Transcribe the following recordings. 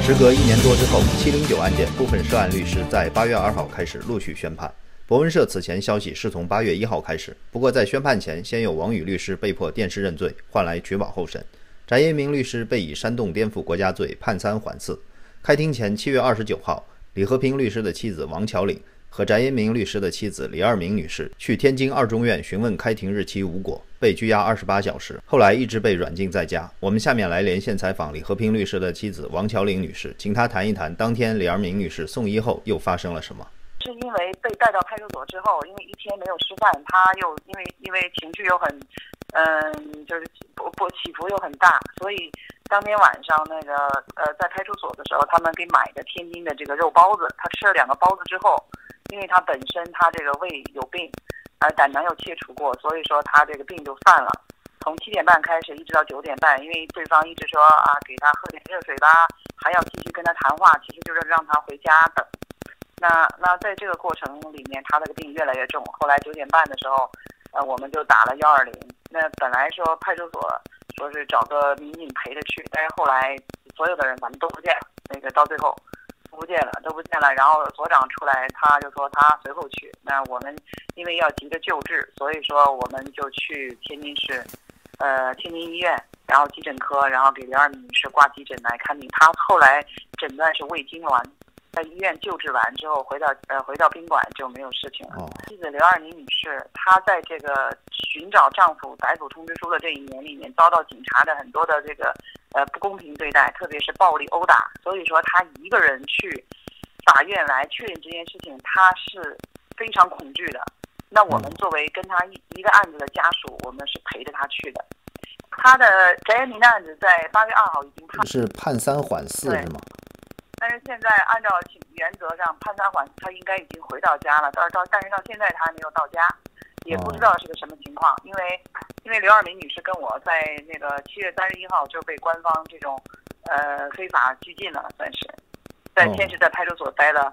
时隔1年多之后，709案件部分涉案律师在8月2号开始陆续宣判。博文社此前消息是从8月1号开始，不过在宣判前，先有王宇律师被迫电视认罪，换来取保候审。翟延明律师被以煽动颠覆国家罪判3缓4。开庭前7月29号，李和平律师的妻子王乔岭和翟延明律师的妻子李二明女士去天津2中院询问开庭日期无果，被拘押28小时，后来一直被软禁在家。我们下面来连线采访李和平律师的妻子王乔岭女士，请她谈一谈当天李二明女士送医后又发生了什么。 是因为被带到派出所之后，因为一天没有吃饭，她又因为情绪又很就是起伏又很大，所以当天晚上在派出所的时候，他们给买的天津的这个肉包子，她吃了2个包子之后，因为她本身她这个胃有病，胆囊又切除过，所以说她这个病就犯了。从7点半开始一直到9点半，因为对方一直说给她喝点热水吧，还要继续跟她谈话，其实就是让她回家等。那在这个过程里面，她这个病越来越重。后来9点半的时候，我们就打了120。那本来说派出所说是找个民警陪着去，但是后来所有的人咱们都不见了，到最后都不见了。然后所长出来，他就说他随后去。那我们因为要急着救治，所以说我们就去天津市，天津医院，然后急诊科，然后给李二明女士挂急诊来看病。他后来诊断是胃痉挛。在医院救治完之后，回到宾馆就没有事情了。妻子刘二妮女士，她在这个寻找丈夫逮捕通知书的这1年里面，遭到警察的很多的这个不公平对待，特别是暴力殴打。所以说，她一个人去法院来确认这件事情，她是非常恐惧的。那我们作为跟她一个案子的家属，我们是陪着她去的。她的翟延明的案子在8月2号已经判， 是判3缓4是吗？ 但是现在按照原则上判3缓4，他应该已经回到家了，但是到现在他还没有到家，也不知道是个什么情况。因为刘二明女士跟我在那个7月31号就被官方这种非法拘禁了，算是先是在派出所待了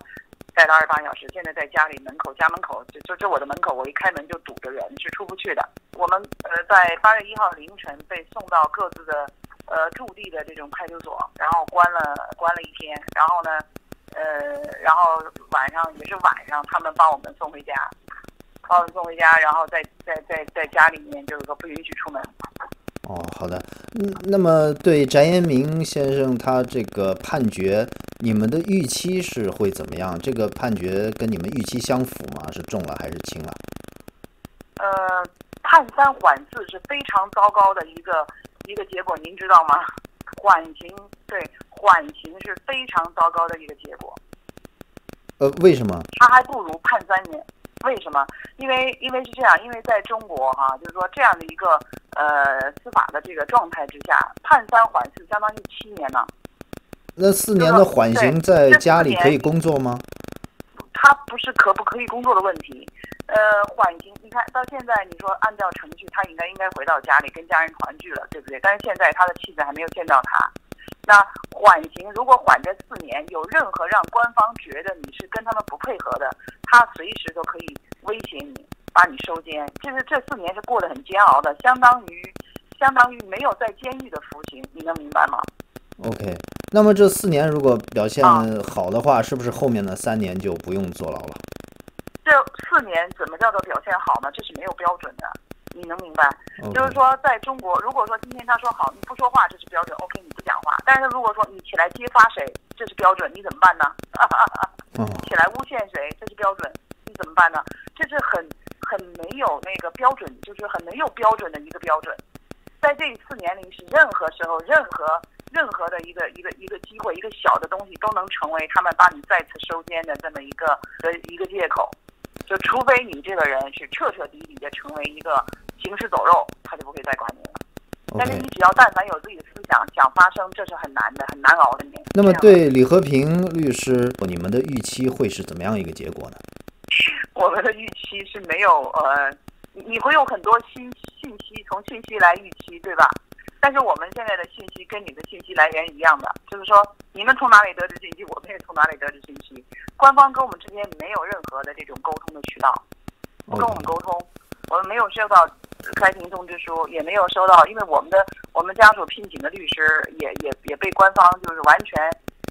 28小时，现在在家门口就我的门口，我一开门就堵着人，是出不去的。我们在8月1号凌晨被送到各自的驻地的这种派出所，然后关了1天，然后呢，然后晚上他们把我们送回家，然后在家里面就是说不允许出门。 好的。那么对翟延明先生他这个判决，你们的预期是会怎么样？这个判决跟你们预期相符吗？是重了还是轻了？ 判3缓4是非常糟糕的一个结果，您知道吗？缓刑是非常糟糕的一个结果。 为什么？ 他还不如判3年。为什么？因为是这样，因为在中国就是说这样的一个司法的这个状态之下，判3缓4相当于7年呢。 那4年的缓刑在家里可以工作吗？ 他不是可不可以工作的问题。缓刑，你看到现在，你说按照程序，他应该回到家里跟家人团聚了，对不对？但是现在他的妻子还没有见到他。那缓刑如果缓这4年，有任何让官方觉得你是跟他们不配合的，他随时都可以威胁你，把你收监。这4年是过得很煎熬的，相当于没有在监狱的服刑，你能明白吗？ OK， 那么这4年如果表现好的话，是不是后面的3年就不用坐牢了？ 这4年怎么叫做表现好呢？这是没有标准的，你能明白？就是说，在中国，如果说今天他说好，你不说话，这是标准 ，OK， 你不讲话。但是如果说你起来揭发谁，这是标准，你怎么办呢？起来诬陷谁，这是标准，你怎么办呢？这是很没有那个标准，就是很没有标准的一个标准。在这4年里，是任何时候、任何的一个机会，一个小的东西都能成为他们把你再次收监的这么一个借口。就除非你这个人是彻底的成为一个行尸走肉，他就不会再管你了。但是你只要但凡有自己的思想想发声，这是很难的，很难熬的。 那么对李和平律师，你们的预期会是怎么样一个结果呢？ 我们的预期是没有你会有很多信息，从信息来预期，对吧？但是我们现在的信息跟你的信息来源一样的，就是说你们从哪里得知信息，我们也从哪里得知信息。官方跟我们之间没有任何的这种沟通的渠道，不跟我们沟通，我们没有收到开庭通知书，也没有收到，因为我们家属聘请的律师也被官方就是完全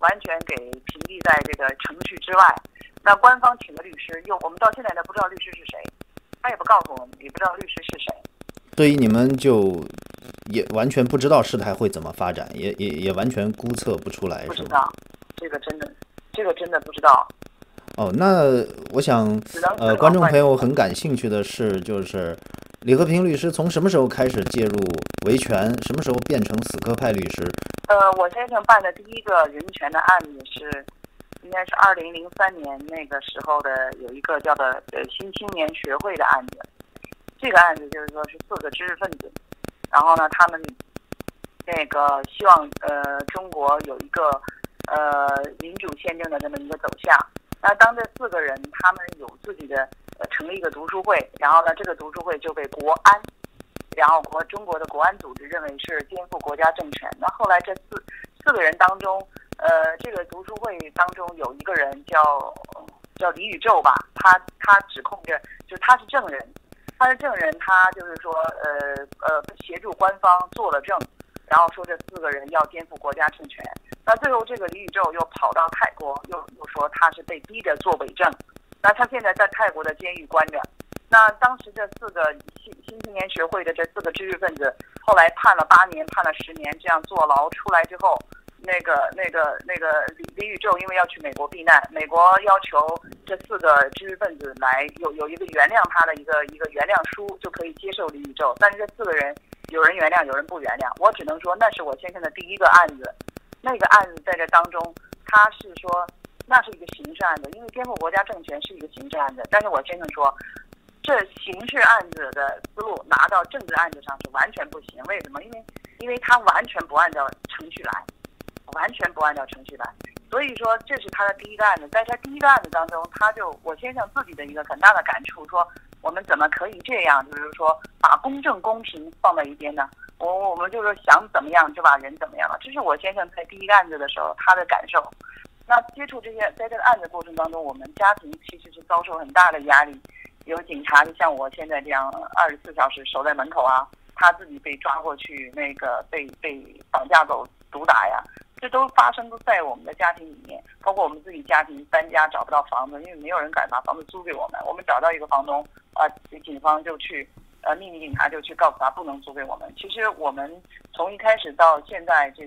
完全给屏蔽在这个程序之外。那官方请的律师我们到现在都不知道律师是谁，他也不告诉我们，也不知道律师是谁。 所以你们就也完全不知道事态会怎么发展，也完全估测不出来， 不知道，这个真的不知道。 那我想观众朋友很感兴趣的是，就是李和平律师从什么时候开始介入维权，什么时候变成死磕派律师？ 我先生办的第一个人权的案子应该是2003年那个时候的，有一个叫做新青年学会的案子。这个案子就是说是4个知识分子，然后呢，他们那个希望中国有一个民主宪政的这么一个走向。那当这4个人他们有自己的成立一个读书会，然后呢，这个读书会就被国安，然后中国的国安组织认为是颠覆国家政权。那后来这四个人当中，这个读书会当中有一个人叫李宇宙吧，他指控着就是他是证人。他就是说，协助官方作了证，然后说这4个人要颠覆国家政权。那最后这个李宇宙又跑到泰国，又说他是被逼着做伪证。那他现在在泰国的监狱关着。那当时这4个新青年学会的这4个知识分子，后来判了8年，判了10年，这样坐牢出来之后，那个李宇宙因为要去美国避难，美国要求这4个知识分子来有一个原谅他的一个原谅书，就可以接受李宇宙。但是这4个人有人原谅，有人不原谅。我只能说那是我先生的第一个案子。那个案子在这当中，他是说那是一个刑事案子，因为颠覆国家政权是一个刑事案子。但是我先生说，这刑事案子的思路拿到政治案子上是完全不行。为什么？因为他完全不按照程序来。所以说这是他的第一个案子。在他第一个案子当中，我先生自己的一个很大的感触，说我们怎么可以这样，就是说把公正公平放在一边呢？我们就是想怎么样就把人怎么样了。这是我先生在第一个案子的时候他的感受。那接触这些，在这个案子过程当中，我们家庭其实是遭受很大的压力。有警察就像我现在这样24小时守在门口啊，他自己被抓过去，那个被绑架走毒打呀，这都发生在我们的家庭里面。包括我们自己家庭搬家找不到房子，因为没有人敢把房子租给我们。我们找到一个房东警方就去秘密警察就去告诉他不能租给我们。其实我们从一开始到现在这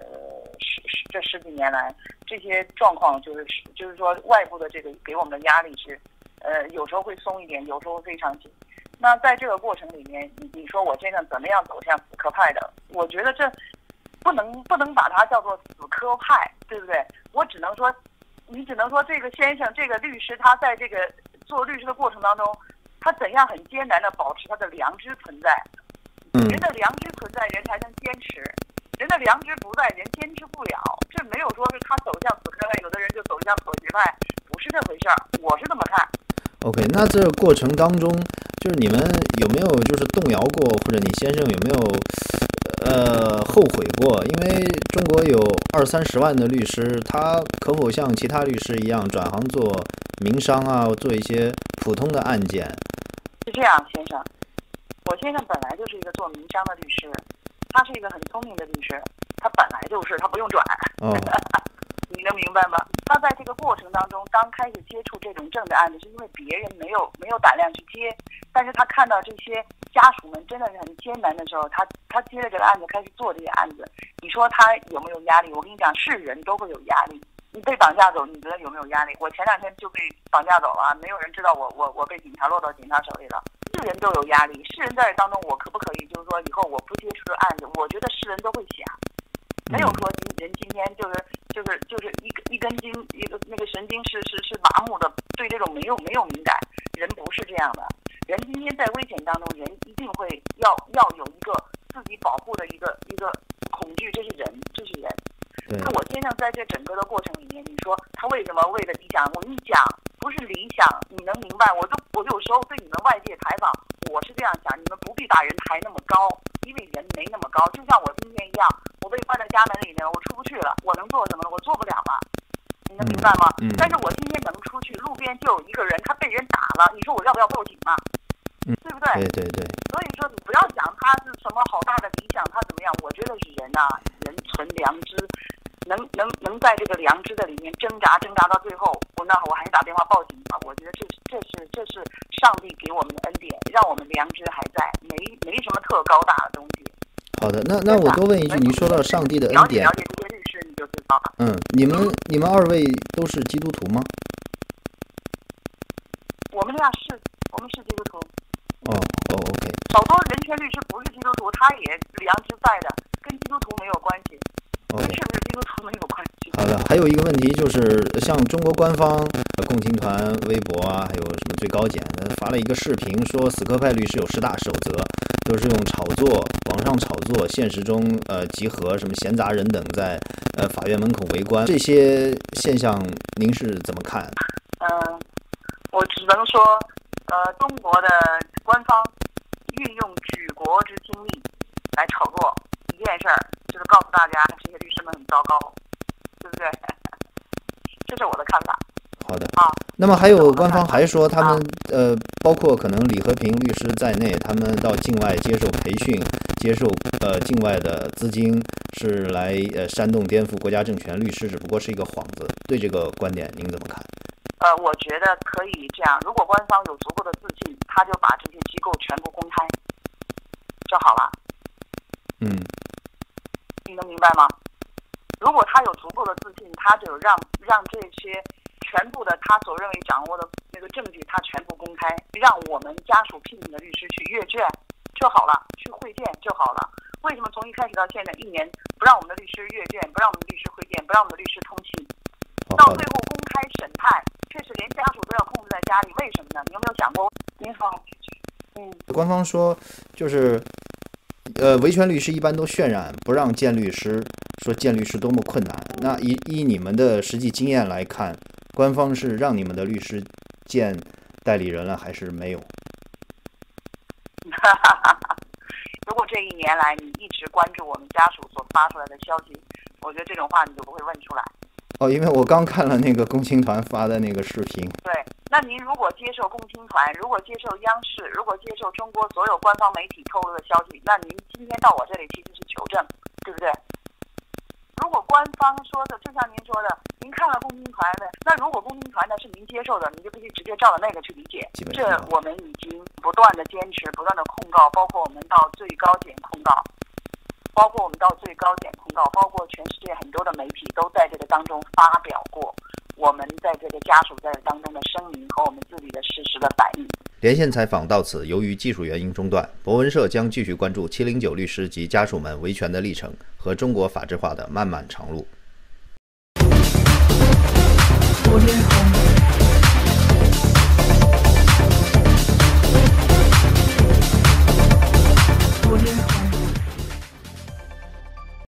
10几年来，这些状况就是说外部的这个给我们的压力是有时候会松一点，有时候非常紧。那在这个过程里面，你说我先生怎么样走向死磕派的？我觉得这不能把它叫做死磕派，对不对？你只能说这个先生这个律师，他在这个做律师的过程当中，他怎样很艰难的保持他的良知存在。人的良知存在，人才能坚持。人的良知不在，人坚持不了。这没有说是他走向死磕派，有的人就走向妥协派，不是这回事儿。我是这么看。 OK， 那这个过程当中，就是你们有没有就是动摇过，或者你先生有没有后悔过？因为中国有20-30万的律师，他可否像其他律师一样转行做民商啊，做一些普通的案件？ 是这样，先生，我先生本来就是一个做民商的律师，他是一个很聪明的律师，他本来就是他不用转。你能明白吗？他在这个过程当中，刚开始接触这种政治案子，是因为别人没有胆量去接，但是他看到这些家属们真的是很艰难的时候，他接了这个案子，开始做这些案子。你说他有没有压力？我跟你讲，是人都会有压力。你被绑架走，你觉得有没有压力？我前2天就被绑架走了，没有人知道我被警察落到警察手里了。是人都有压力，是人在这当中，我可不可以就是说以后我不接触这个案子？我觉得是人都会想。没有说人今天就是一根筋那个神经是麻木的，对这种没有敏感。人不是这样的，人今天在危险当中，人一定会要有一个自己保护的一个恐惧，这是人。那我先生在这整个的过程里面，你说他为什么为了理想？我跟你讲，不是理想，你能明白？我有时候对你们外界采访，我是这样想，你们不必把人抬那么高，因为人没那么高。就像我今天一样，我被关在家门里面，我出不去了，我能做什么呢？我做不了了，你能明白吗？但是我今天能出去，路边就有一个人，他被人打了，你说我要不要报警嘛？对不对？ 对。 所以说，你不要想他是什么好大的理想，他怎么样？我觉得是人呐，人存良知， 能在这个良知的里面挣扎到最后，我还是打电话报警吧。我觉得这是上帝给我们的恩典，让我们良知还在，没什么特高大的东西。 好的，那我多问一句，你说到上帝的恩典， 了解这些律师你就知道了。 你们二位都是基督徒吗？ 我们是基督徒。 OK。 好多人权律师不是基督徒，他也良知在的，跟基督徒没有关系。跟是不是基督徒没有关系。 好的，还有一个问题就是，像中国官方、共青团、微博啊，还有什么最高检发了一个视频，说死磕派律师有10大守则，都是用炒作、网上炒作，现实中集合什么闲杂人等在法院门口围观，这些现象您是怎么看？ 我只能说，中国的官方运用举国之精力来炒作一件事儿，就是告诉大家这些律师们很糟糕，对不对？这是我的看法。 好的。那么还有官方还说他们包括可能李和平律师在内，他们到境外接受培训，接受境外的资金，是来煽动颠覆国家政权，律师只不过是一个幌子。对这个观点您怎么看？ 我觉得可以这样，如果官方有足够的自信，他就把这些机构全部公开就好了。你能明白吗？如果他有足够的自信，他就让这些全部的他所认为掌握的那个证据，他全部公开，让我们家属聘请的律师去阅卷就好了，去会见就好了。为什么从一开始到现在1年不让我们的律师阅卷，不让我们的律师会见，不让我们的律师通信，到最后公开审判，却是连家属都要控制在家里？为什么呢？你有没有想过？您好。 官方说就是维权律师一般都渲染不让见律师，说见律师多么困难。那依你们的实际经验来看，官方是让你们的律师见代理人了还是没有？ 如果这1年来你一直关注我们家属所发出来的消息，我觉得这种话你就不会问出来。 因为我刚看了那个共青团发的那个视频。 对，那您如果接受共青团，如果接受央视，如果接受中国所有官方媒体透露的消息，那您今天到我这里其实是求证，对不对？如果官方说的，就像您说的，您看了共青团的，那如果共青团的是您接受的，您就必须直接照着那个去理解。这我们已经不断的坚持，不断的控告，包括我们到最高检控告。包括全世界很多的媒体都在这个当中发表过我们在这个家属在这当中的声明和我们自己的事实的反应。 连线采访到此，由于技术原因中断，博文社将继续关注709律师及家属们维权的历程和中国法制化的漫漫长路。